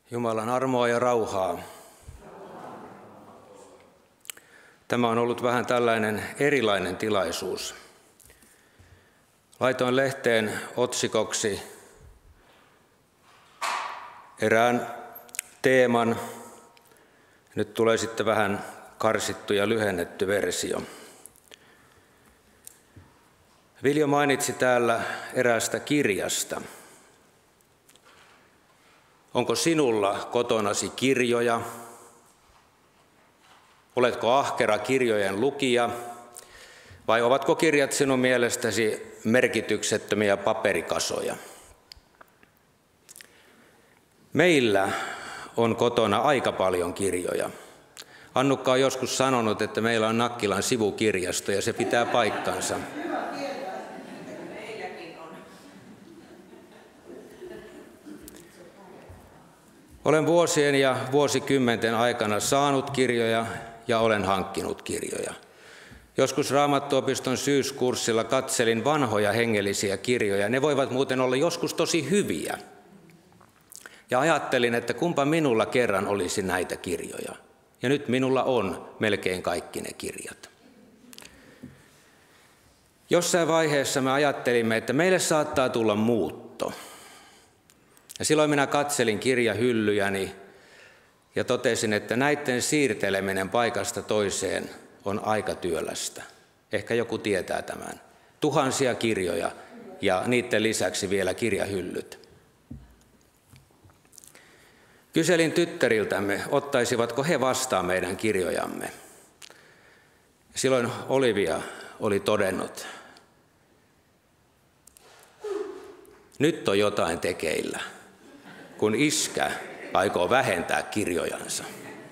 Jumalan armoa ja rauhaa. Tämä on ollut vähän tällainen erilainen tilaisuus. Laitoin lehteen otsikoksi erään teeman. Nyt tulee sitten vähän karsittu ja lyhennetty versio. Viljo mainitsi täällä eräästä kirjasta. Onko sinulla kotonasi kirjoja? Oletko ahkera kirjojen lukija? Vai ovatko kirjat sinun mielestäsi merkityksettömiä paperikasoja? Meillä on kotona aika paljon kirjoja. Annukka on joskus sanonut, että meillä on Nakkilan sivukirjasto ja se pitää paikkansa. Olen vuosien ja vuosikymmenten aikana saanut kirjoja ja olen hankkinut kirjoja. Joskus Raamattuopiston syyskurssilla katselin vanhoja hengellisiä kirjoja. Ne voivat muuten olla joskus tosi hyviä. Ja ajattelin, että kumpa minulla kerran olisi näitä kirjoja. Ja nyt minulla on melkein kaikki ne kirjat. Jossain vaiheessa me ajattelimme, että meille saattaa tulla muutto. Ja silloin minä katselin kirjahyllyjäni ja totesin, että näiden siirteleminen paikasta toiseen on aika työlästä. Ehkä joku tietää tämän. Tuhansia kirjoja ja niiden lisäksi vielä kirjahyllyt. Kyselin tyttäriltämme, ottaisivatko he vastaan meidän kirjojamme. Silloin Olivia oli todennut, nyt on jotain tekeillä, kun iskä aikoo vähentää kirjojansa.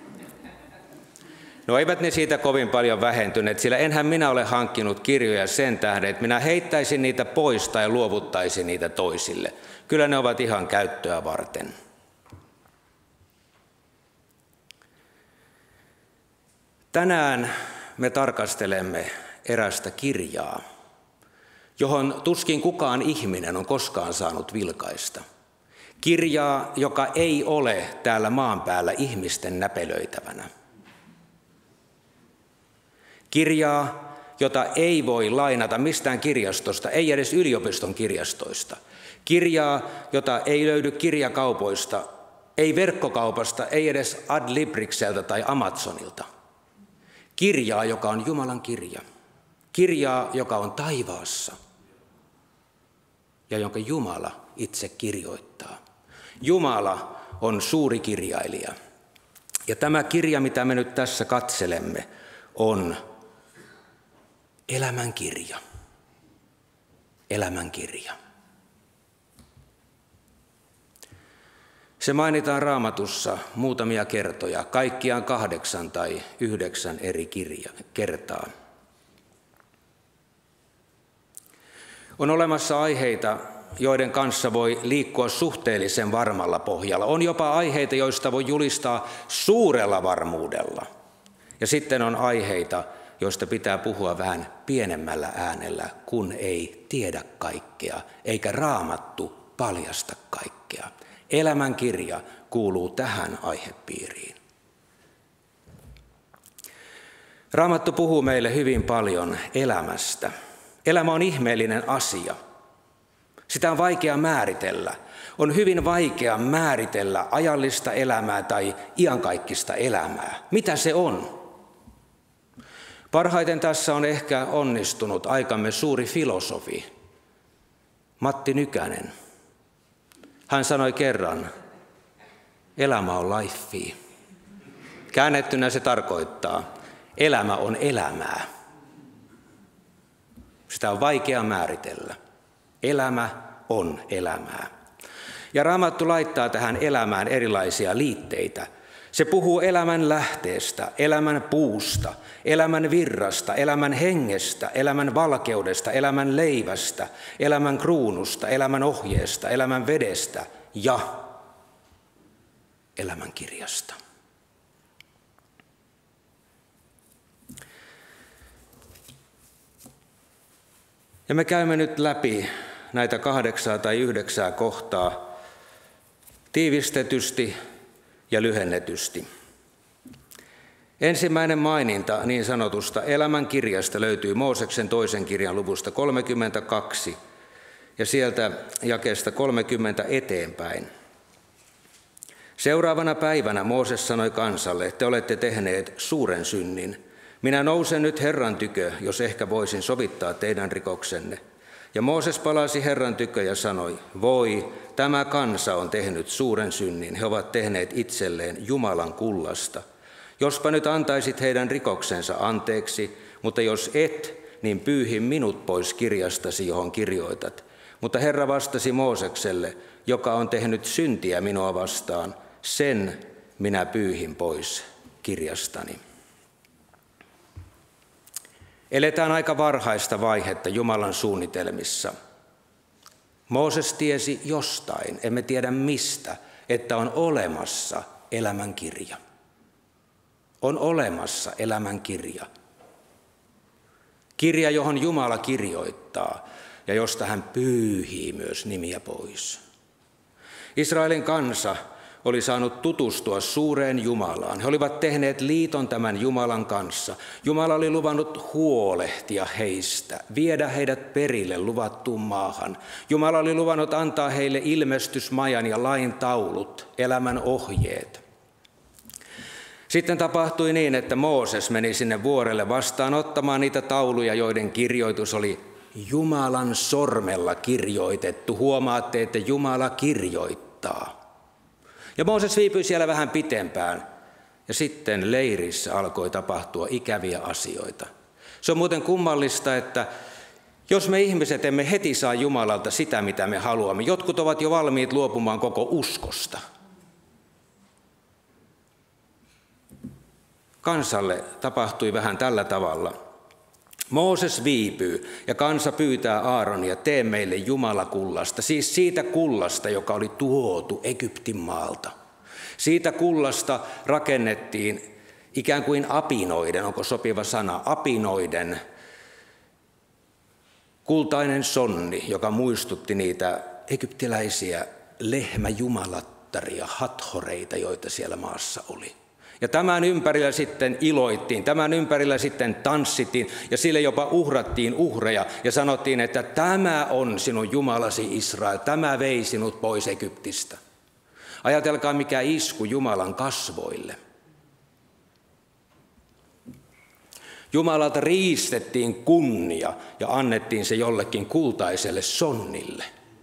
No eivät ne siitä kovin paljon vähentyneet, sillä enhän minä ole hankkinut kirjoja sen tähden, että minä heittäisin niitä pois tai luovuttaisin niitä toisille. Kyllä ne ovat ihan käyttöä varten. Tänään me tarkastelemme erästä kirjaa, johon tuskin kukaan ihminen on koskaan saanut vilkaista. Kirjaa, joka ei ole täällä maan päällä ihmisten näpelöitävänä. Kirjaa, jota ei voi lainata mistään kirjastosta, ei edes yliopiston kirjastoista. Kirjaa, jota ei löydy kirjakaupoista, ei verkkokaupasta, ei edes Adlibrikseltä tai Amazonilta. Kirjaa, joka on Jumalan kirja. Kirjaa, joka on taivaassa ja jonka Jumala itse kirjoittaa. Jumala on suuri kirjailija. Ja tämä kirja, mitä me nyt tässä katselemme, on elämän kirja. Elämän kirja. Se mainitaan Raamatussa muutamia kertoja, kaikkiaan 8 tai 9 eri kertaa. On olemassa aiheita, joiden kanssa voi liikkua suhteellisen varmalla pohjalla. On jopa aiheita, joista voi julistaa suurella varmuudella. Ja sitten on aiheita, joista pitää puhua vähän pienemmällä äänellä, kun ei tiedä kaikkea, eikä Raamattu paljasta kaikkea. Elämän kirja kuuluu tähän aihepiiriin. Raamattu puhuu meille hyvin paljon elämästä. Elämä on ihmeellinen asia. Sitä on vaikea määritellä. On hyvin vaikea määritellä ajallista elämää tai iankaikkista elämää. Mitä se on? Parhaiten tässä on ehkä onnistunut aikamme suuri filosofi, Matti Nykänen. Hän sanoi kerran, elämä on lifea. Käännettynä se tarkoittaa, elämä on elämää. Sitä on vaikea määritellä. Elämä on elämää. Ja Raamattu laittaa tähän elämään erilaisia liitteitä. Se puhuu elämän lähteestä, elämän puusta, elämän virrasta, elämän hengestä, elämän valkeudesta, elämän leivästä, elämän kruunusta, elämän ohjeesta, elämän vedestä ja elämän kirjasta. Ja me käymme nyt läpi näitä 8 tai 9 kohtaa tiivistetysti ja lyhennetysti. Ensimmäinen maininta niin sanotusta elämän kirjasta löytyy Mooseksen toisen kirjan luvusta 32 ja sieltä jakeesta 30 eteenpäin. Seuraavana päivänä Mooses sanoi kansalle, te olette tehneet suuren synnin. Minä nousen nyt Herran tykö, jos ehkä voisin sovittaa teidän rikoksenne. Ja Mooses palasi Herran tykö ja sanoi, voi, tämä kansa on tehnyt suuren synnin. He ovat tehneet itselleen Jumalan kullasta. Jospa nyt antaisit heidän rikoksensa anteeksi, mutta jos et, niin pyyhi minut pois kirjastasi, johon kirjoitat. Mutta Herra vastasi Moosekselle, joka on tehnyt syntiä minua vastaan, sen minä pyyhin pois kirjastani. Eletään aika varhaista vaihetta Jumalan suunnitelmissa. Mooses tiesi jostain, emme tiedä mistä, että on olemassa elämänkirja. On olemassa elämänkirja. Kirja, johon Jumala kirjoittaa ja josta hän pyyhii myös nimiä pois. Israelin kansa oli saanut tutustua suureen Jumalaan. He olivat tehneet liiton tämän Jumalan kanssa. Jumala oli luvannut huolehtia heistä, viedä heidät perille luvattuun maahan. Jumala oli luvannut antaa heille ilmestysmajan ja lain taulut, elämän ohjeet. Sitten tapahtui niin, että Mooses meni sinne vuorelle vastaanottamaan niitä tauluja, joiden kirjoitus oli Jumalan sormella kirjoitettu. Huomaatte, että Jumala kirjoittaa. Ja Mooses viipyi siellä vähän pitempään ja sitten leirissä alkoi tapahtua ikäviä asioita. Se on muuten kummallista, että jos me ihmiset emme heti saa Jumalalta sitä, mitä me haluamme, jotkut ovat jo valmiit luopumaan koko uskosta. Kansalle tapahtui vähän tällä tavalla. Mooses viipyy ja kansa pyytää Aaronia, tee meille jumalakullasta, siis siitä kullasta, joka oli tuotu Egyptin maalta. Siitä kullasta rakennettiin ikään kuin apinoiden, onko sopiva sana, apinoiden kultainen sonni, joka muistutti niitä egyptiläisiä lehmäjumalattaria, hathoreita, joita siellä maassa oli. Ja tämän ympärillä sitten iloittiin, tämän ympärillä sitten tanssittiin ja sille jopa uhrattiin uhreja ja sanottiin, että tämä on sinun Jumalasi Israel, tämä vei sinut pois Egyptistä. Ajatelkaa mikä isku Jumalan kasvoille. Jumalalta riistettiin kunnia ja annettiin se jollekin kultaiselle sonnille.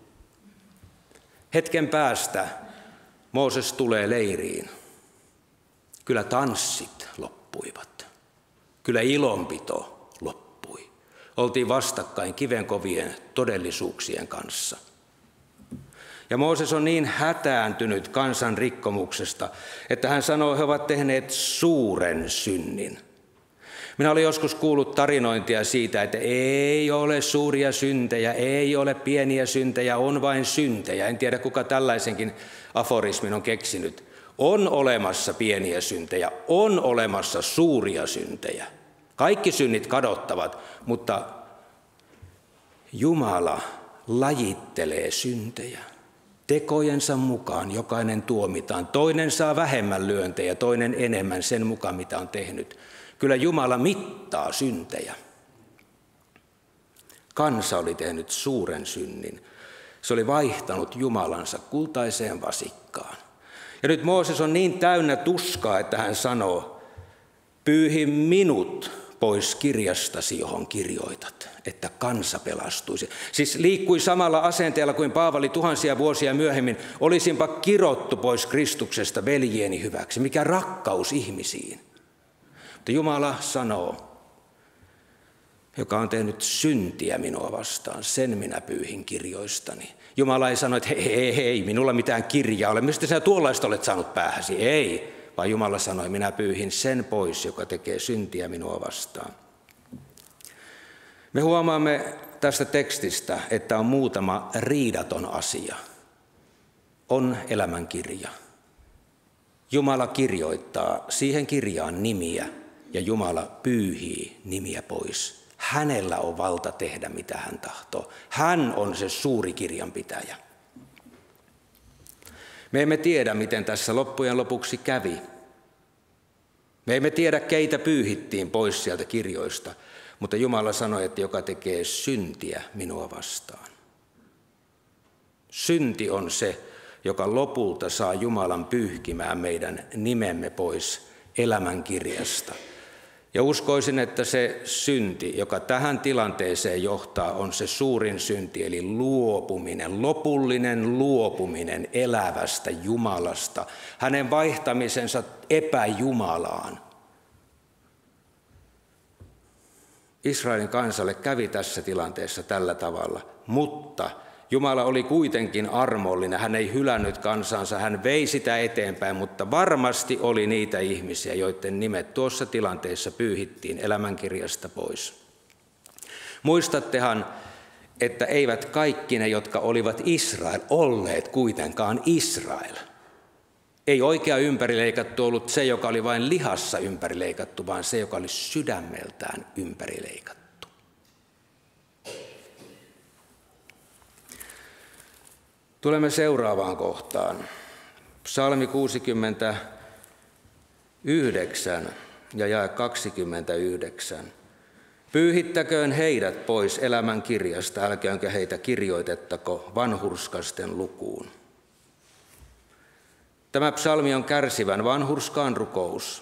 Hetken päästä Mooses tulee leiriin. Kyllä tanssit loppuivat. Kyllä ilonpito loppui. Oltiin vastakkain kivenkovien todellisuuksien kanssa. Ja Mooses on niin hätääntynyt kansan rikkomuksesta, että hän sanoo, että he ovat tehneet suuren synnin. Minä olen joskus kuullut tarinointia siitä, että ei ole suuria syntejä, ei ole pieniä syntejä, on vain syntejä. En tiedä, kuka tällaisenkin aforismin on keksinyt. On olemassa pieniä syntejä, on olemassa suuria syntejä. Kaikki synnit kadottavat, mutta Jumala lajittelee syntejä. Tekojensa mukaan jokainen tuomitaan. Toinen saa vähemmän lyöntejä, toinen enemmän sen mukaan, mitä on tehnyt. Kyllä Jumala mittaa syntejä. Kansa oli tehnyt suuren synnin. Se oli vaihtanut Jumalansa kultaiseen vasikkaan. Ja nyt Mooses on niin täynnä tuskaa, että hän sanoo, pyyhi minut pois kirjastasi, johon kirjoitat, että kansa pelastuisi. Siis liikkui samalla asenteella kuin Paavali tuhansia vuosia myöhemmin, olisinpa kirottu pois Kristuksesta veljieni hyväksi. Mikä rakkaus ihmisiin. Mutta Jumala sanoo, joka on tehnyt syntiä minua vastaan, sen minä pyyhin kirjoistani. Jumala ei sano, että hei, minulla mitään kirjaa ole. Mistä sinä tuollaista olet saanut päähäsi? Ei, vaan Jumala sanoi, minä pyyhin sen pois, joka tekee syntiä minua vastaan. Me huomaamme tästä tekstistä, että on muutama riidaton asia. On elämänkirja. Jumala kirjoittaa siihen kirjaan nimiä ja Jumala pyyhii nimiä pois. Hänellä on valta tehdä, mitä hän tahtoo. Hän on se suuri kirjanpitäjä. Me emme tiedä, miten tässä loppujen lopuksi kävi. Me emme tiedä, keitä pyyhittiin pois sieltä kirjoista, mutta Jumala sanoi, että joka tekee syntiä minua vastaan. Synti on se, joka lopulta saa Jumalan pyyhkimään meidän nimemme pois elämänkirjasta. Ja uskoisin, että se synti, joka tähän tilanteeseen johtaa, on se suurin synti, eli luopuminen, lopullinen luopuminen elävästä Jumalasta, hänen vaihtamisensa epäjumalaan. Israelin kansalle kävi tässä tilanteessa tällä tavalla, mutta Jumala oli kuitenkin armollinen, hän ei hylännyt kansansa, hän vei sitä eteenpäin, mutta varmasti oli niitä ihmisiä, joiden nimet tuossa tilanteessa pyyhittiin elämänkirjasta pois. Muistattehan, että eivät kaikki ne, jotka olivat Israel, olleet kuitenkaan Israel. Ei oikea ympärileikattu ollut se, joka oli vain lihassa ympärileikattu, vaan se, joka oli sydämeltään ympärileikattu. Tulemme seuraavaan kohtaan. Psalmi 69 ja jae 29. Pyyhittäköön heidät pois elämän kirjasta, älköönkä heitä kirjoitettako vanhurskasten lukuun. Tämä psalmi on kärsivän vanhurskaan rukous.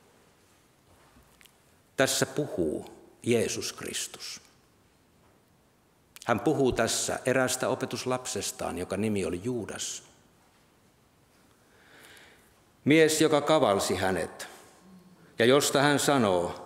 Tässä puhuu Jeesus Kristus. Hän puhuu tässä eräästä opetuslapsestaan, joka nimi oli Juudas. Mies, joka kavalsi hänet ja josta hän sanoo,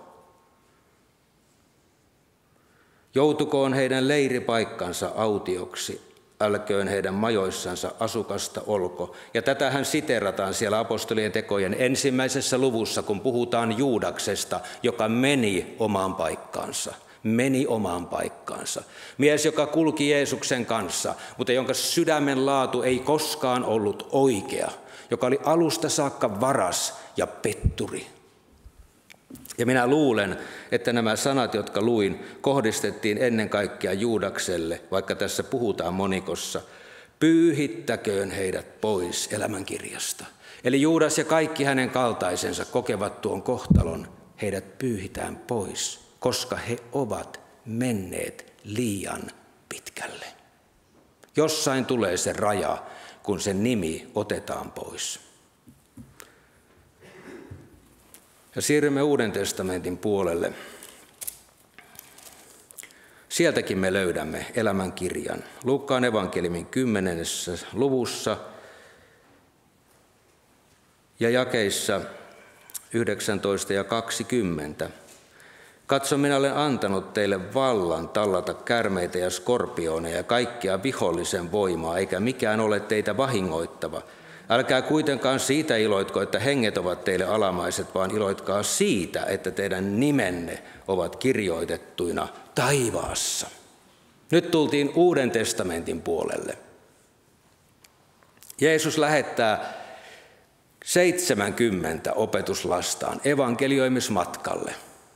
joutukoon heidän leiripaikkansa autioksi, älköön heidän majoissansa asukasta olko. Ja tätä hän siterataan siellä apostolien tekojen 1. luvussa, kun puhutaan Juudaksesta, joka meni omaan paikkaansa. Meni omaan paikkaansa. Mies, joka kulki Jeesuksen kanssa, mutta jonka sydämen laatu ei koskaan ollut oikea, joka oli alusta saakka varas ja petturi. Ja minä luulen, että nämä sanat, jotka luin, kohdistettiin ennen kaikkea Juudakselle, vaikka tässä puhutaan monikossa. Pyyhittäköön heidät pois elämänkirjasta. Eli Juudas ja kaikki hänen kaltaisensa kokevat tuon kohtalon, heidät pyyhitään pois, koska he ovat menneet liian pitkälle. Jossain tulee se raja, kun se nimi otetaan pois. Ja siirrymme Uuden testamentin puolelle. Sieltäkin me löydämme elämänkirjan. Luukkaan evankeliumin 10. luvussa ja jakeissa 19 ja 20. Katso, minä olen antanut teille vallan tallata käärmeitä ja skorpioneja ja kaikkia vihollisen voimaa, eikä mikään ole teitä vahingoittava. Älkää kuitenkaan siitä iloitko, että henget ovat teille alamaiset, vaan iloitkaa siitä, että teidän nimenne ovat kirjoitettuina taivaassa. Nyt tultiin Uuden testamentin puolelle. Jeesus lähettää 70 opetuslastaan evankelioimismatkalle.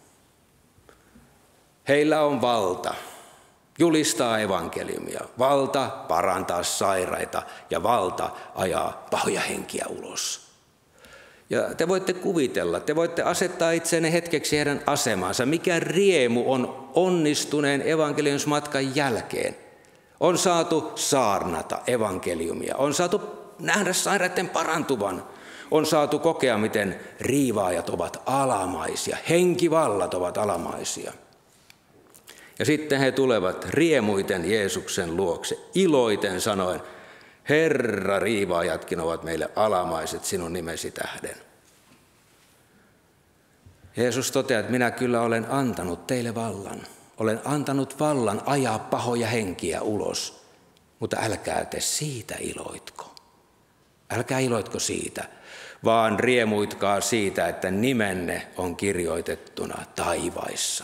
Heillä on valta julistaa evankeliumia, valta parantaa sairaita ja valta ajaa pahoja henkiä ulos. Ja te voitte kuvitella, te voitte asettaa itseänne hetkeksi heidän asemansa, mikä riemu on onnistuneen evankeliumismatkan jälkeen. On saatu saarnata evankeliumia, on saatu nähdä sairaiden parantuvan, on saatu kokea, miten riivaajat ovat alamaisia, henkivallat ovat alamaisia. Ja sitten he tulevat riemuiten Jeesuksen luokse, iloiten sanoen, Herra, riivaajatkin ovat meille alamaiset sinun nimesi tähden. Jeesus toteaa, että minä kyllä olen antanut teille vallan. Olen antanut vallan ajaa pahoja henkiä ulos, mutta älkää te siitä iloitko. Älkää iloitko siitä, vaan riemuitkaa siitä, että nimenne on kirjoitettuna taivaissa.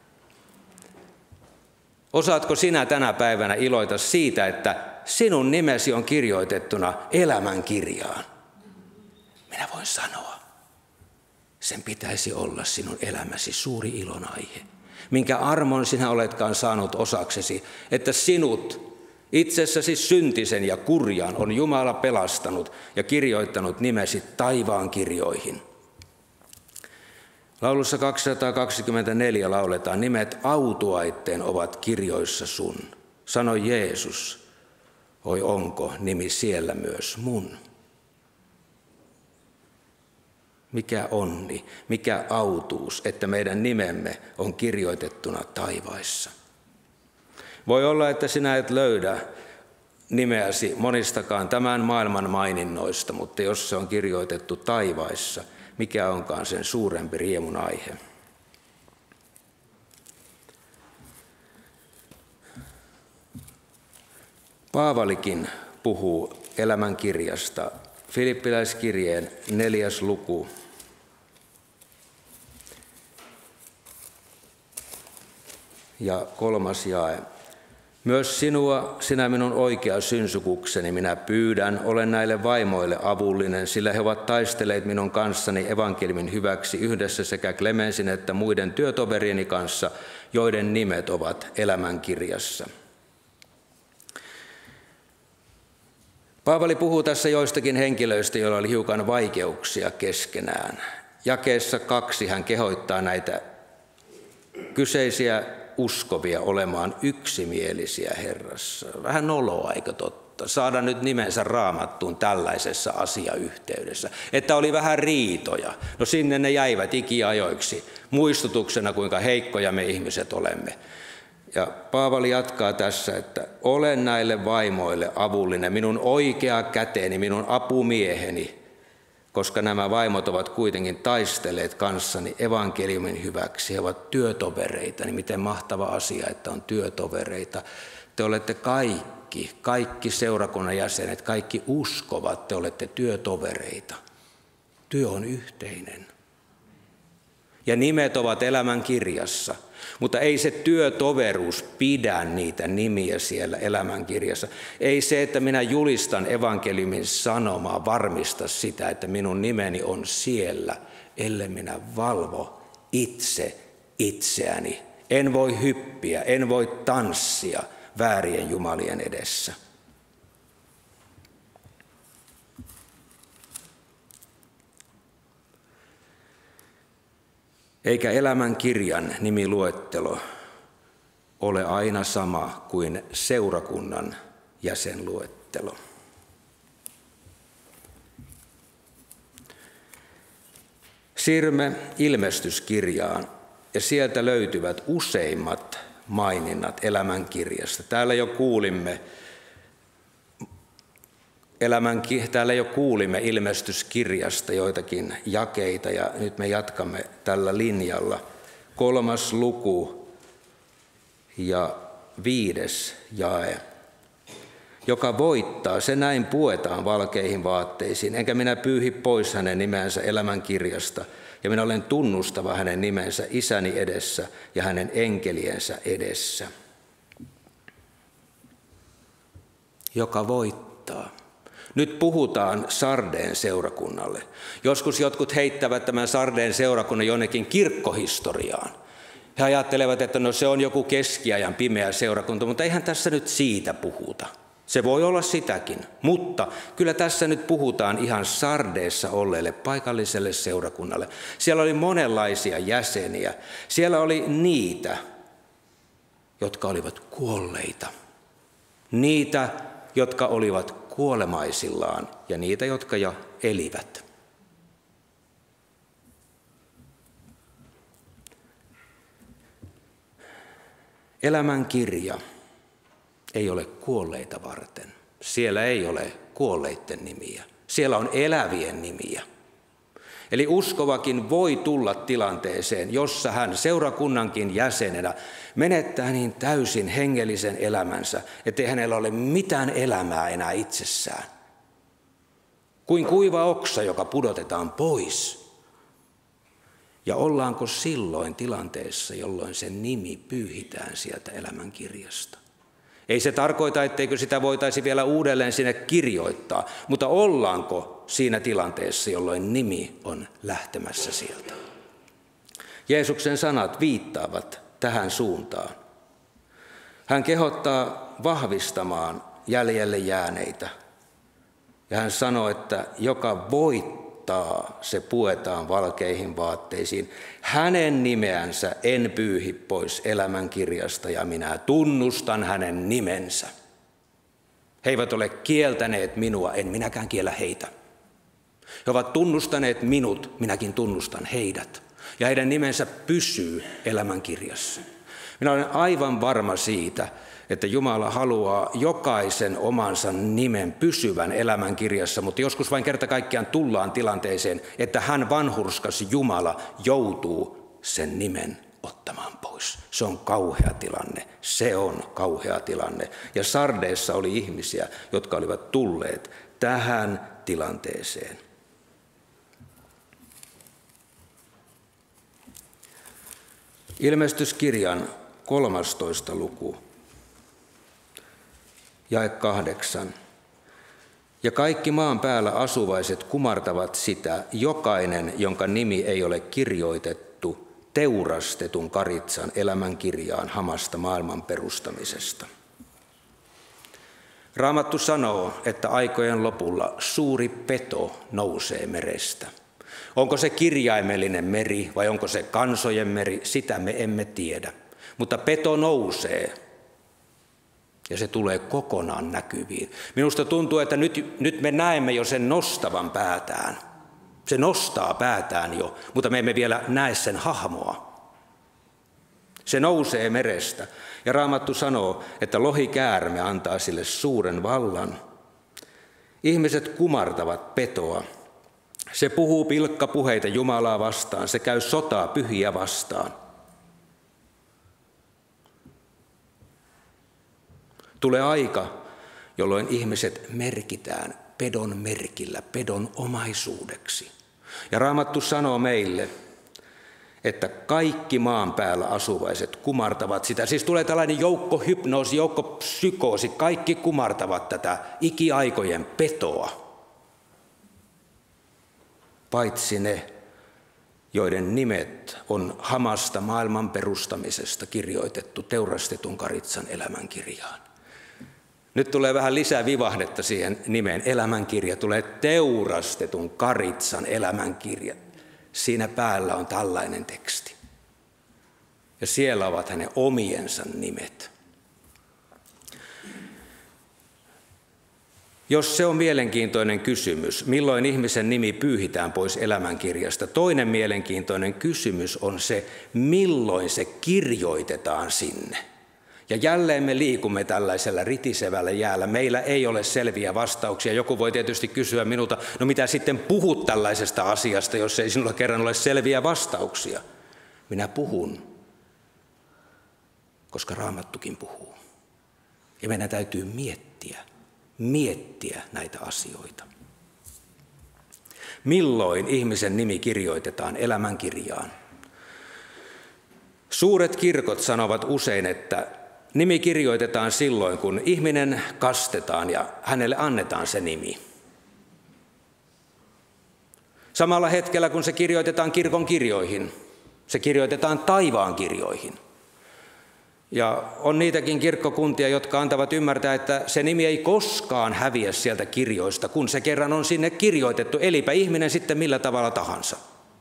Osaatko sinä tänä päivänä iloita siitä, että sinun nimesi on kirjoitettuna elämänkirjaan? Minä voin sanoa, sen pitäisi olla sinun elämäsi suuri ilonaihe. Minkä armon sinä oletkaan saanut osaksesi, että sinut Itsessäsi syntisen ja kurjan on Jumala pelastanut ja kirjoittanut nimesi taivaan kirjoihin. Laulussa 224 lauletaan, nimet autuaitteen ovat kirjoissa sun. Sanoi Jeesus, oi onko nimi siellä myös mun? Mikä onni, mikä autuus, että meidän nimemme on kirjoitettuna taivaissa. Voi olla, että sinä et löydä nimeäsi monistakaan tämän maailman maininnoista, mutta jos se on kirjoitettu taivaissa, mikä onkaan sen suurempi riemun aihe. Paavalikin puhuu elämän kirjasta. Filippiläiskirjeen 4. luku. Ja 3. jae. Myös sinua, sinä minun oikea synsukukseni, minä pyydän, olen näille vaimoille avullinen, sillä he ovat taistelleet minun kanssani evankeliumin hyväksi yhdessä sekä Klemensin että muiden työtoverieni kanssa, joiden nimet ovat elämänkirjassa. Paavali puhuu tässä joistakin henkilöistä, joilla oli hiukan vaikeuksia keskenään. Jakeessa 2 hän kehottaa näitä kyseisiä uskovia olemaan yksimielisiä Herrassa. Vähän noloa, eikö totta? Saada nyt nimensä Raamattuun tällaisessa asiayhteydessä. Että oli vähän riitoja. No sinne ne jäivät ikiajoiksi muistutuksena, kuinka heikkoja me ihmiset olemme. Ja Paavali jatkaa tässä, että olen näille vaimoille avullinen, minun oikea käteeni, minun apumieheni, koska nämä vaimot ovat kuitenkin taistelleet kanssani evankeliumin hyväksi. He ovat työtovereita, niin miten mahtava asia, että on työtovereita. Te olette kaikki seurakunnan jäsenet, kaikki uskovat, te olette työtovereita. Työ on yhteinen. Ja nimet ovat elämän kirjassa. Mutta ei se työtoveruus pidä niitä nimiä siellä elämänkirjassa. Ei se, että minä julistan evankeliumin sanomaa, varmista sitä, että minun nimeni on siellä, ellei minä valvo itseäni. En voi hyppiä, en voi tanssia väärien jumalien edessä. Eikä elämän kirjan nimiluettelo ole aina sama kuin seurakunnan jäsenluettelo. Siirrymme ilmestyskirjaan ja sieltä löytyvät useimmat maininnat elämän kirjasta. Täällä jo kuulimme ilmestyskirjasta joitakin jakeita ja nyt me jatkamme tällä linjalla. 3. luku ja 5. jae. Joka voittaa, se näin puetaan valkeihin vaatteisiin, enkä minä pyyhi pois hänen nimensä elämän kirjasta, ja minä olen tunnustava hänen nimensä isäni edessä ja hänen enkeliensä edessä. Joka voittaa. Nyt puhutaan Sardeen seurakunnalle. Joskus jotkut heittävät tämän Sardeen seurakunnan jonnekin kirkkohistoriaan. He ajattelevat, että no se on joku keskiajan pimeä seurakunta, mutta eihän tässä nyt siitä puhuta. Se voi olla sitäkin, mutta kyllä tässä nyt puhutaan ihan Sardeessa olleelle paikalliselle seurakunnalle. Siellä oli monenlaisia jäseniä. Siellä oli niitä, jotka olivat kuolleita. Niitä, jotka olivat kuolemaisillaan ja niitä, jotka jo elivät. Elämän kirja ei ole kuolleita varten. Siellä ei ole kuolleiden nimiä. Siellä on elävien nimiä. Eli uskovakin voi tulla tilanteeseen, jossa hän seurakunnankin jäsenenä menettää niin täysin hengellisen elämänsä, ettei hänellä ole mitään elämää enää itsessään. Kuin kuiva oksa, joka pudotetaan pois. Ja ollaanko silloin tilanteessa, jolloin sen nimi pyyhitään sieltä elämänkirjasta? Ei se tarkoita, etteikö sitä voitaisi vielä uudelleen sinne kirjoittaa, mutta ollaanko siinä tilanteessa, jolloin nimi on lähtemässä sieltä? Jeesuksen sanat viittaavat tähän suuntaan. Hän kehottaa vahvistamaan jäljelle jääneitä. Ja hän sanoi, että joka voittaa, se puetaan valkeihin vaatteisiin. Hänen nimeänsä en pyyhi pois elämänkirjasta ja minä tunnustan hänen nimensä. He eivät ole kieltäneet minua, en minäkään kiellä heitä. He ovat tunnustaneet minut, minäkin tunnustan heidät. Ja heidän nimensä pysyy elämänkirjassa. Minä olen aivan varma siitä, että Jumala haluaa jokaisen omansa nimen pysyvän elämänkirjassa, mutta joskus vain kerta kaikkiaan tullaan tilanteeseen, että hän vanhurskas Jumala joutuu sen nimen ottamaan pois. Se on kauhea tilanne. Se on kauhea tilanne. Ja Sardeessa oli ihmisiä, jotka olivat tulleet tähän tilanteeseen. Ilmestyskirjan 13. luku, jae 8. Ja kaikki maan päällä asuvaiset kumartavat sitä, jokainen, jonka nimi ei ole kirjoitettu teurastetun karitsan elämänkirjaan hamasta maailman perustamisesta. Raamattu sanoo, että aikojen lopulla suuri peto nousee merestä. Onko se kirjaimellinen meri vai onko se kansojen meri, sitä me emme tiedä. Mutta peto nousee ja se tulee kokonaan näkyviin. Minusta tuntuu, että nyt me näemme jo sen nostavan päätään. Se nostaa päätään jo, mutta me emme vielä näe sen hahmoa. Se nousee merestä ja Raamattu sanoo, että lohikäärme antaa sille suuren vallan. Ihmiset kumartavat petoa. Se puhuu pilkkapuheita Jumalaa vastaan, se käy sotaa pyhiä vastaan. Tulee aika, jolloin ihmiset merkitään pedon merkillä, pedon omaisuudeksi. Ja Raamattu sanoo meille, että kaikki maan päällä asuvaiset kumartavat sitä. Siis tulee tällainen joukkohypnoosi, joukkopsykoosi, kaikki kumartavat tätä ikiaikojen petoa. Paitsi ne, joiden nimet on hamasta maailman perustamisesta kirjoitettu teurastetun karitsan elämänkirjaan. Nyt tulee vähän lisää vivahdetta siihen nimeen. Elämänkirja tulee teurastetun karitsan elämänkirja. Siinä päällä on tällainen teksti. Ja siellä ovat hänen omiensa nimet. Jos se on mielenkiintoinen kysymys, milloin ihmisen nimi pyyhitään pois elämänkirjasta, toinen mielenkiintoinen kysymys on se, milloin se kirjoitetaan sinne. Ja jälleen me liikumme tällaisella ritisevällä jäällä. Meillä ei ole selviä vastauksia. Joku voi tietysti kysyä minulta, no mitä sitten puhut tällaisesta asiasta, jos ei sinulla kerran ole selviä vastauksia. Minä puhun, koska Raamattukin puhuu. Ja meidän täytyy miettiä näitä asioita. Milloin ihmisen nimi kirjoitetaan elämänkirjaan? Suuret kirkot sanovat usein, että nimi kirjoitetaan silloin, kun ihminen kastetaan ja hänelle annetaan se nimi. Samalla hetkellä, kun se kirjoitetaan kirkon kirjoihin, se kirjoitetaan taivaan kirjoihin. Ja on niitäkin kirkkokuntia, jotka antavat ymmärtää, että se nimi ei koskaan häviä sieltä kirjoista, kun se kerran on sinne kirjoitettu, elipä ihminen sitten millä tavalla tahansa.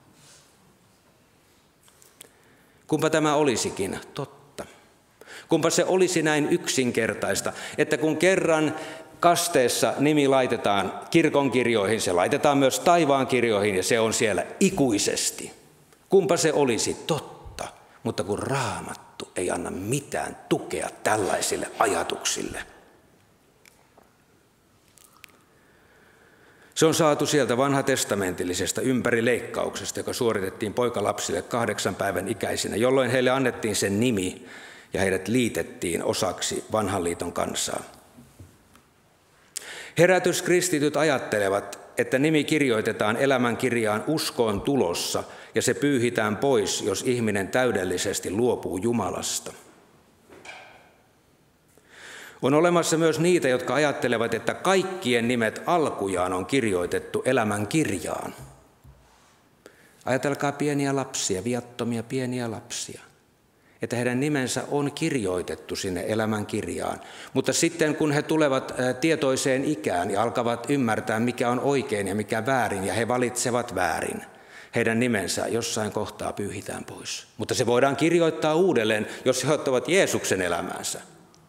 Kumpa tämä olisikin totta. Kumpa se olisi näin yksinkertaista, että kun kerran kasteessa nimi laitetaan kirkon kirjoihin, se laitetaan myös taivaan kirjoihin ja se on siellä ikuisesti. Kumpa se olisi totta, mutta kun Raamattu ei anna mitään tukea tällaisille ajatuksille. Se on saatu sieltä vanhatestamentillisesta ympärileikkauksesta, joka suoritettiin poikalapsille 8 päivän ikäisinä, jolloin heille annettiin sen nimi ja heidät liitettiin osaksi vanhan liiton kansaa. Herätyskristityt ajattelevat, että nimi kirjoitetaan elämänkirjaan uskoon tulossa ja se pyyhitään pois, jos ihminen täydellisesti luopuu Jumalasta. On olemassa myös niitä, jotka ajattelevat, että kaikkien nimet alkujaan on kirjoitettu elämänkirjaan. Ajatelkaa pieniä lapsia, viattomia pieniä lapsia. että heidän nimensä on kirjoitettu sinne elämänkirjaan. Mutta sitten kun he tulevat tietoiseen ikään ja alkavat ymmärtää, mikä on oikein ja mikä väärin, ja he valitsevat väärin, heidän nimensä jossain kohtaa pyyhitään pois. Mutta se voidaan kirjoittaa uudelleen, jos he ottavat Jeesuksen elämäänsä.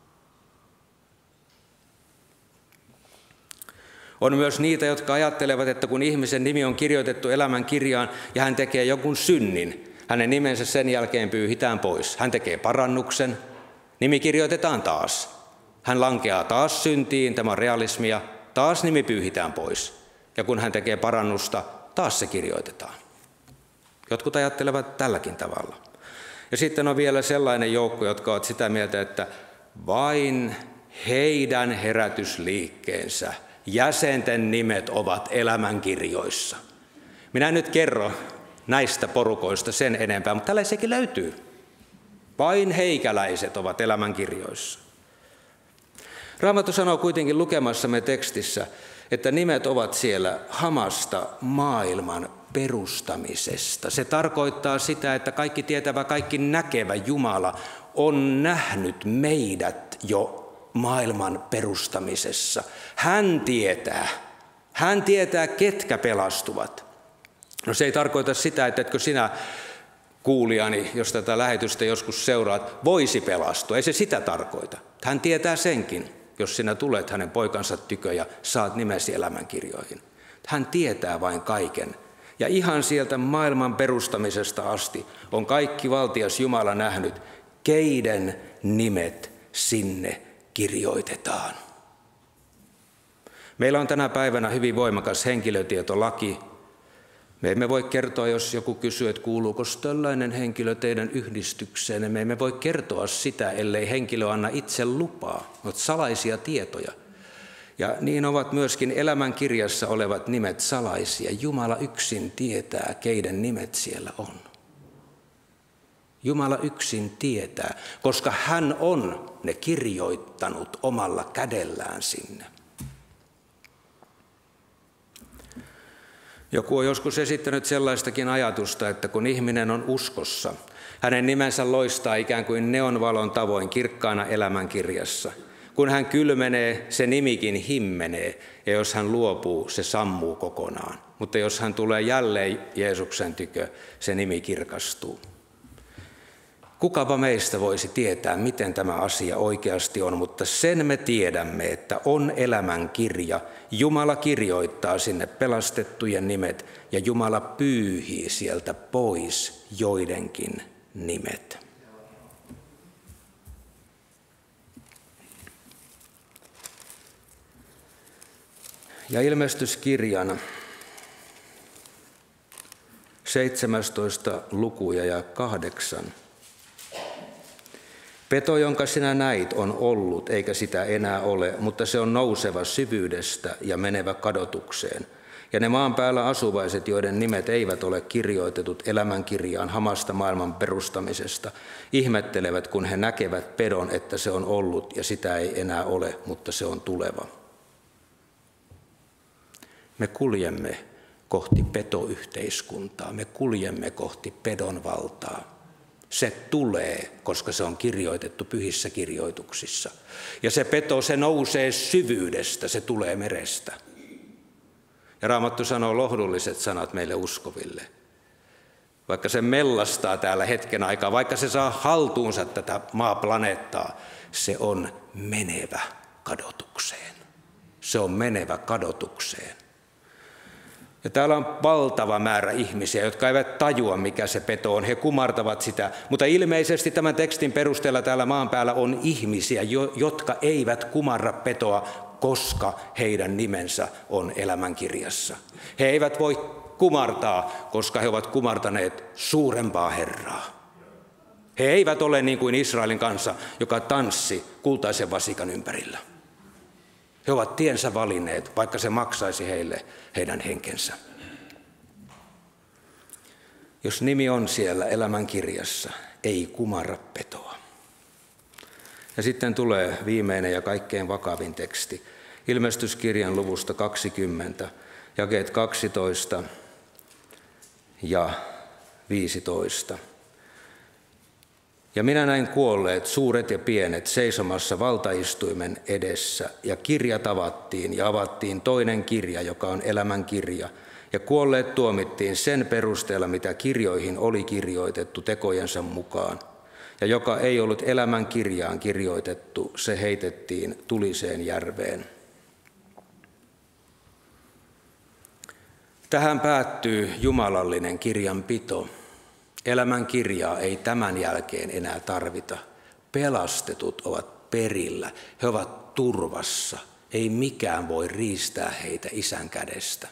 On myös niitä, jotka ajattelevat, että kun ihmisen nimi on kirjoitettu elämänkirjaan ja hän tekee jonkun synnin, hänen nimensä sen jälkeen pyyhitään pois. Hän tekee parannuksen, nimi kirjoitetaan taas. Hän lankeaa taas syntiin, tämä on realismia, taas nimi pyyhitään pois. Ja kun hän tekee parannusta, taas se kirjoitetaan. Jotkut ajattelevat tälläkin tavalla. Ja sitten on vielä sellainen joukko, jotka ovat sitä mieltä, että vain heidän herätysliikkeensä jäsenten nimet ovat elämänkirjoissa. Minä en nyt kerro näistä porukoista sen enempää, mutta tällaisiakin löytyy. Vain heikäläiset ovat elämänkirjoissa. Raamattu sanoo kuitenkin lukemassamme tekstissä, että nimet ovat siellä hamasta maailman perustamisesta. Se tarkoittaa sitä, että kaikki tietävä, kaikki näkevä Jumala on nähnyt meidät jo maailman perustamisessa. Hän tietää, ketkä pelastuvat. No se ei tarkoita sitä, että etkö sinä kuulijani, jos tätä lähetystä joskus seuraat, voisi pelastua. Ei se sitä tarkoita. Hän tietää senkin, jos sinä tulet hänen poikansa tykö ja saat nimesi elämänkirjoihin. Hän tietää vain kaiken. Ja ihan sieltä maailman perustamisesta asti on kaikki valtias Jumala nähnyt, keiden nimet sinne kirjoitetaan. Meillä on tänä päivänä hyvin voimakas henkilötietolaki. Me emme voi kertoa, jos joku kysyy, että kuuluuko tällainen henkilö teidän yhdistykseen. Me emme voi kertoa sitä, ellei henkilö anna itse lupaa. Ne ovat salaisia tietoja. Ja niin ovat myöskin elämänkirjassa olevat nimet salaisia. Jumala yksin tietää, keiden nimet siellä on. Jumala yksin tietää, koska hän on ne kirjoittanut omalla kädellään sinne. Joku on joskus esittänyt sellaistakin ajatusta, että kun ihminen on uskossa, hänen nimensä loistaa ikään kuin neonvalon tavoin kirkkaana elämänkirjassa. Kun hän kylmenee, se nimikin himmenee, ja jos hän luopuu, se sammuu kokonaan. Mutta jos hän tulee jälleen Jeesuksen tykö, se nimi kirkastuu. Kukapa meistä voisi tietää, miten tämä asia oikeasti on, mutta sen me tiedämme, että on elämänkirja. Jumala kirjoittaa sinne pelastettujen nimet ja Jumala pyyhii sieltä pois joidenkin nimet. Ja ilmestyskirjan 17 luku ja 8. Peto, jonka sinä näit, on ollut, eikä sitä enää ole, mutta se on nouseva syvyydestä ja menevä kadotukseen. Ja ne maan päällä asuvaiset, joiden nimet eivät ole kirjoitetut elämänkirjaan hamasta maailman perustamisesta, ihmettelevät, kun he näkevät pedon, että se on ollut ja sitä ei enää ole, mutta se on tuleva. Me kuljemme kohti petoyhteiskuntaa, me kuljemme kohti pedon valtaa. Se tulee, koska se on kirjoitettu pyhissä kirjoituksissa. Ja se peto, se nousee syvyydestä, se tulee merestä. Ja Raamattu sanoo lohdulliset sanat meille uskoville. Vaikka se mellastaa täällä hetken aikaa, vaikka se saa haltuunsa tätä maaplaneettaa, se on menevä kadotukseen. Se on menevä kadotukseen. Ja täällä on valtava määrä ihmisiä, jotka eivät tajua, mikä se peto on. He kumartavat sitä, mutta ilmeisesti tämän tekstin perusteella täällä maan päällä on ihmisiä, jotka eivät kumarra petoa, koska heidän nimensä on elämänkirjassa. He eivät voi kumartaa, koska he ovat kumartaneet suurempaa Herraa. He eivät ole niin kuin Israelin kansa, joka tanssi kultaisen vasikan ympärillä. He ovat tiensä valinneet, vaikka se maksaisi heille heidän henkensä. Jos nimi on siellä elämänkirjassa, ei kumarra petoa. Ja sitten tulee viimeinen ja kaikkein vakavin teksti. Ilmestyskirjan luvusta 20, jakeet 12 ja 15. Ja minä näin kuolleet, suuret ja pienet, seisomassa valtaistuimen edessä, ja kirjat avattiin, ja avattiin toinen kirja, joka on elämän kirja, ja kuolleet tuomittiin sen perusteella, mitä kirjoihin oli kirjoitettu tekojensa mukaan. Ja joka ei ollut elämän kirjaan kirjoitettu, se heitettiin tuliseen järveen. Tähän päättyy jumalallinen kirjanpito. Elämän kirjaa ei tämän jälkeen enää tarvita. Pelastetut ovat perillä, he ovat turvassa. Ei mikään voi riistää heitä Isän kädestä.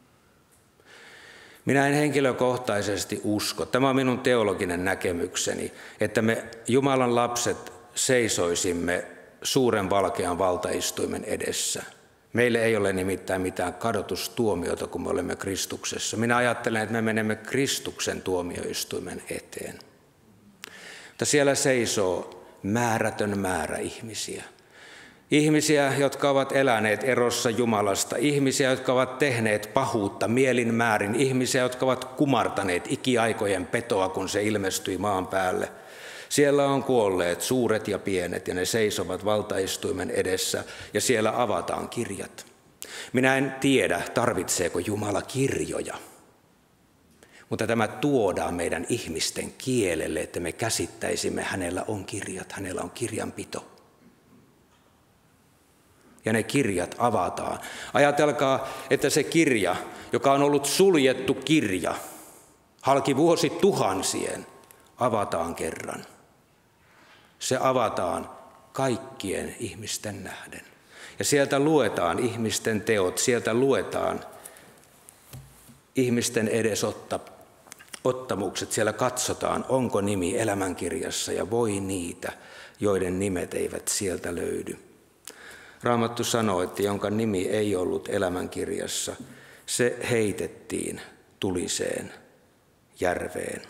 Minä en henkilökohtaisesti usko, tämä on minun teologinen näkemykseni, että me Jumalan lapset seisoisimme suuren valkean valtaistuimen edessä. Meille ei ole nimittäin mitään kadotustuomiota, kun me olemme Kristuksessa. Minä ajattelen, että me menemme Kristuksen tuomioistuimen eteen. Mutta siellä seisoo määrätön määrä ihmisiä. Ihmisiä, jotka ovat eläneet erossa Jumalasta, ihmisiä, jotka ovat tehneet pahuutta mielin määrin, ihmisiä, jotka ovat kumartaneet ikiaikojen petoa, kun se ilmestyi maan päälle. Siellä on kuolleet suuret ja pienet, ja ne seisovat valtaistuimen edessä, ja siellä avataan kirjat. Minä en tiedä, tarvitseeko Jumala kirjoja, mutta tämä tuodaan meidän ihmisten kielelle, että me käsittäisimme, hänellä on kirjat, hänellä on kirjanpito. Ja ne kirjat avataan. Ajatelkaa, että se kirja, joka on ollut suljettu kirja, halki vuosituhansien, avataan kerran. Se avataan kaikkien ihmisten nähden. Ja sieltä luetaan ihmisten teot, sieltä luetaan ihmisten edesottamukset. Siellä katsotaan, onko nimi elämänkirjassa, ja voi niitä, joiden nimet eivät sieltä löydy. Raamattu sanoo, että jonka nimi ei ollut elämänkirjassa, se heitettiin tuliseen järveen.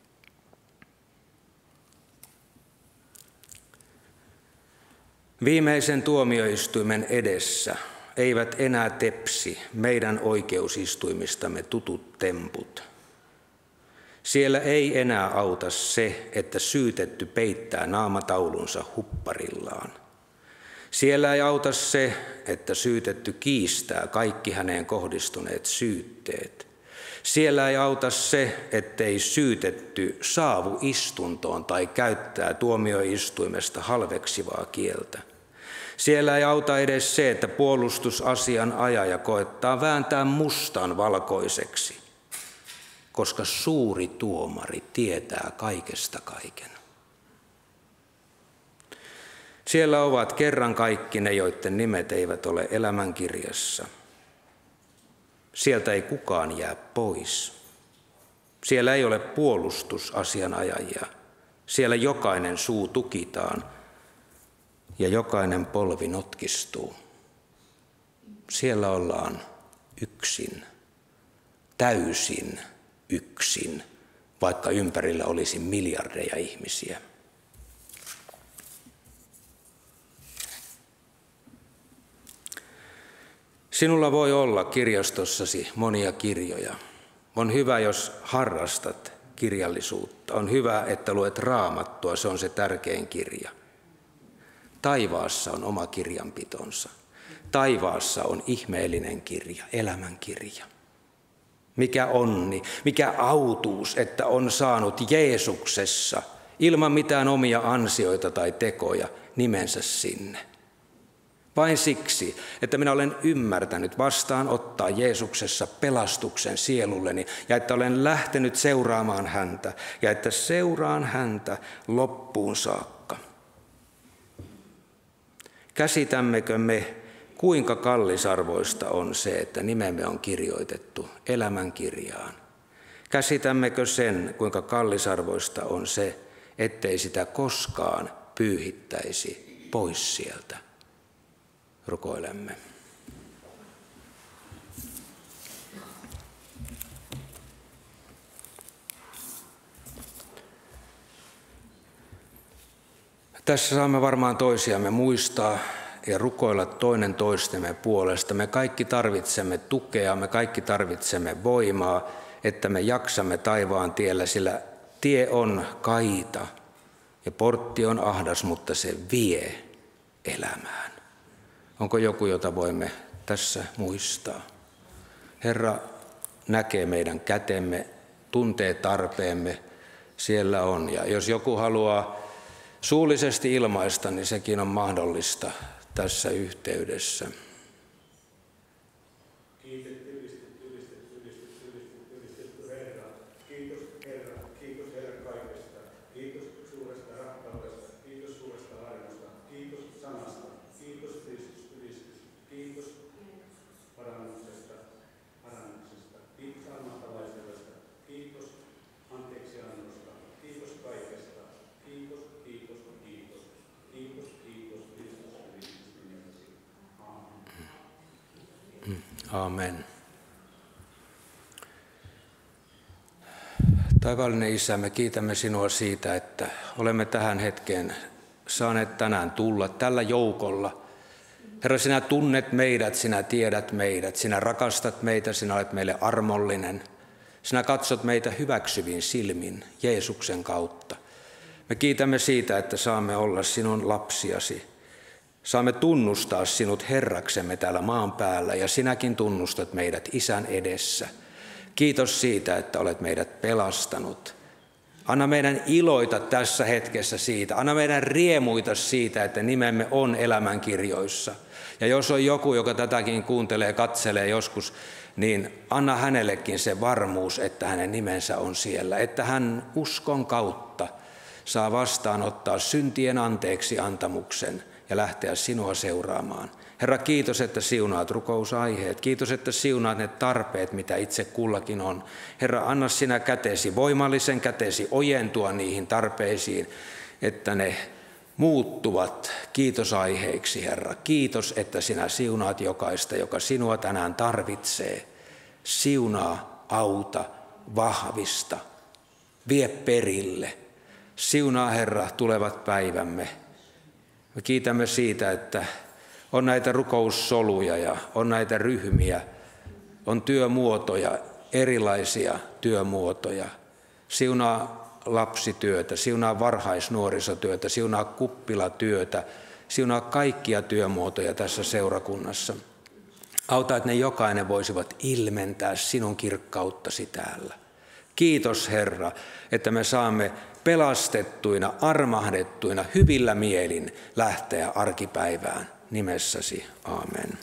Viimeisen tuomioistuimen edessä eivät enää tepsi meidän oikeusistuimistamme tutut temput. Siellä ei enää auta se, että syytetty peittää naamataulunsa hupparillaan. Siellä ei auta se, että syytetty kiistää kaikki häneen kohdistuneet syytteet. Siellä ei auta se, ettei syytetty saavu istuntoon tai käyttää tuomioistuimesta halveksivaa kieltä. Siellä ei auta edes se, että puolustusasian ajaja koettaa vääntää mustan valkoiseksi, koska suuri tuomari tietää kaikesta kaiken. Siellä ovat kerran kaikki ne, joiden nimet eivät ole elämänkirjassa. Sieltä ei kukaan jää pois. Siellä ei ole puolustusasianajajia. Siellä jokainen suu tukitaan ja jokainen polvi notkistuu. Siellä ollaan yksin, täysin yksin, vaikka ympärillä olisi miljardeja ihmisiä. Sinulla voi olla kirjastossasi monia kirjoja. On hyvä, jos harrastat kirjallisuutta. On hyvä, että luet Raamattua, se on se tärkein kirja. Taivaassa on oma kirjanpitonsa. Taivaassa on ihmeellinen kirja, elämänkirja. Mikä onni, mikä autuus, että on saanut Jeesuksessa ilman mitään omia ansioita tai tekoja nimensä sinne. Vain siksi, että minä olen ymmärtänyt vastaanottaa Jeesuksessa pelastuksen sielulleni ja että olen lähtenyt seuraamaan häntä ja että seuraan häntä loppuun saakka. Käsitämmekö me, kuinka kallisarvoista on se, että nimemme on kirjoitettu elämänkirjaan? Käsitämmekö sen, kuinka kallisarvoista on se, ettei sitä koskaan pyyhittäisi pois sieltä? Rukoilemme. Tässä saamme varmaan toisiamme muistaa ja rukoilla toinen toistemme puolesta. Me kaikki tarvitsemme tukea, me kaikki tarvitsemme voimaa, että me jaksamme taivaan tiellä, sillä tie on kaita Ja portti on ahdas, mutta se vie elämään. Onko joku, jota voimme tässä muistaa? Herra näkee meidän kätemme, tuntee tarpeemme, siellä on. Ja jos joku haluaa suullisesti ilmaista, niin sekin on mahdollista tässä yhteydessä. Amen. Taivaallinen Isä, me kiitämme sinua siitä, että olemme tähän hetkeen saaneet tänään tulla tällä joukolla. Herra, sinä tunnet meidät, sinä tiedät meidät, sinä rakastat meitä, sinä olet meille armollinen. Sinä katsot meitä hyväksyvin silmin Jeesuksen kautta. Me kiitämme siitä, että saamme olla sinun lapsiasi. Saamme tunnustaa sinut Herraksemme täällä maan päällä ja sinäkin tunnustat meidät Isän edessä. Kiitos siitä, että olet meidät pelastanut. Anna meidän iloita tässä hetkessä siitä. Anna meidän riemuita siitä, että nimemme on elämänkirjoissa. Ja jos on joku, joka tätäkin kuuntelee, katselee joskus, niin anna hänellekin se varmuus, että hänen nimensä on siellä. Että hän uskon kautta saa vastaanottaa syntien anteeksi antamuksen ja lähteä sinua seuraamaan. Herra, kiitos, että siunaat rukousaiheet. Kiitos, että siunaat ne tarpeet, mitä itse kullakin on. Herra, anna sinä kätesi, voimallisen kätesi, ojentua niihin tarpeisiin, että ne muuttuvat kiitosaiheiksi, Herra. Kiitos, että sinä siunaat jokaista, joka sinua tänään tarvitsee. Siunaa, auta, vahvista, vie perille. Siunaa, Herra, tulevat päivämme. Me kiitämme siitä, että on näitä rukoussoluja ja on näitä ryhmiä, on työmuotoja, erilaisia työmuotoja. Siunaa lapsityötä, siunaa varhaisnuorisotyötä, siunaa kuppilatyötä, siunaa kaikkia työmuotoja tässä seurakunnassa. Auta, että ne jokainen voisivat ilmentää sinun kirkkauttasi täällä. Kiitos, Herra, että me saamme pelastettuina, armahdettuina, hyvillä mielin lähteä arkipäivään nimessäsi. Aamen.